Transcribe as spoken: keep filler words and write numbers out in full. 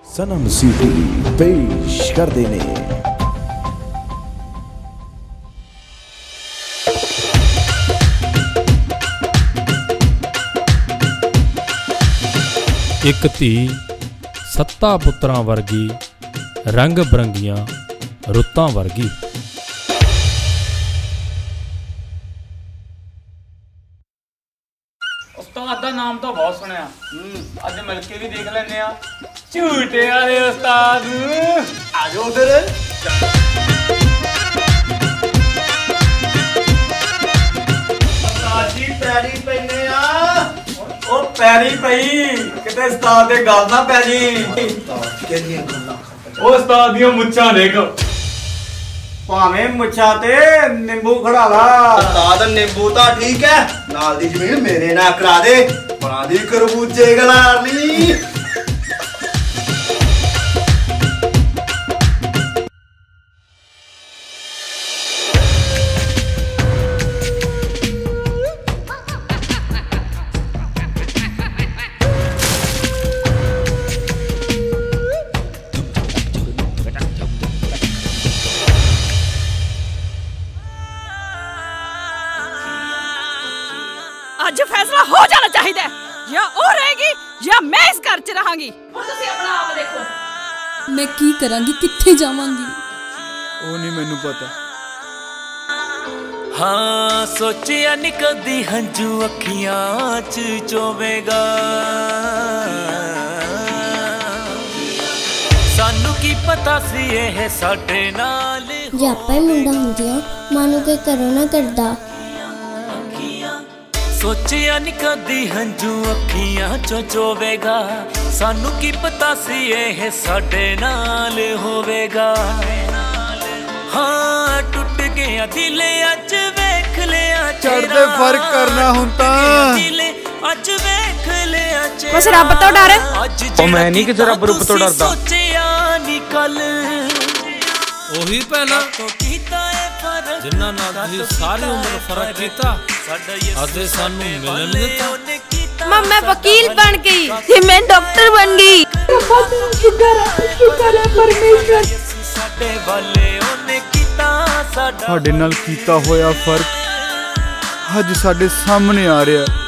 सनम city पेश कर देने एक धी सत्ता पुत्रां वर्गी रंग बरंगियां रुत्तां वर्गी। उस्ताद दा नाम तो बहुत सुनिया, अज मिल के भी देख लेने आ झूठे वाले उस्ताद। आ जाओ उधर। उस्ताद जी पैरी पैने आ। ओ पैरी पई किते उस्ताद दे गल ना पै जी। ओ उस्ताद दियां मुच्छां देख, भावें मुच्छा ते नींबू खड़ा ला। उस्ताद नींबू तो ठीक है, नाल दी जमीन मेरे ना करा दे, बना दी खरबूजे गलारली। आज फैसला हो जाना चाहिए, या वो रहेगी या मैं इस घर च रहांगी। हुण तुसीं अपना आप देखो। मैं की करांगी, कित्थे जावांगी? ओ नहीं मैनू पता। हाँ सोचिया निकलदी हंजू अखियां च चोवेगा, सानू की पता सी ये साडे नाल। जे आपां ही मुंडा हुंदियां मानू कोई करो ना करदा। सोचिया निकलदी हंजू अखियां चो चोवेगा, सानू की पता सी ये साडे नाल होवेगा। हाँ टुट गया दिल अज वेख लिया चढ़दे फर्क करना हुंदा अज वेख लिया बस रब तो डर। ओ मैं नहीं किसी रब रूप तो डरदा। सोचिया निकल ओही पहला जिन्ना नाल तुसीं सारी उम्र फर्क कीता, अजे सानू मिलन दिता। मां मैं वकील बन गई ते मैं डॉक्टर बन गई। शुक्र है, शुक्र है परमेश्वर। साडे नाल कीता होया फर्क अज साडे सामने आ रहा।